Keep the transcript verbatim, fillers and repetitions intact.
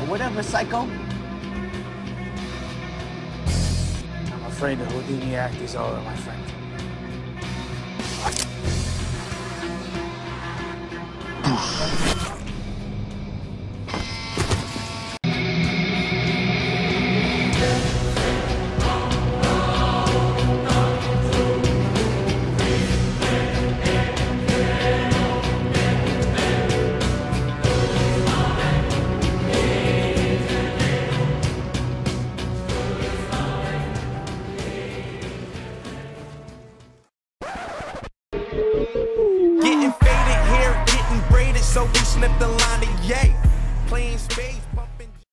whatever, psycho. I'm afraid the Houdini act is over, my friend.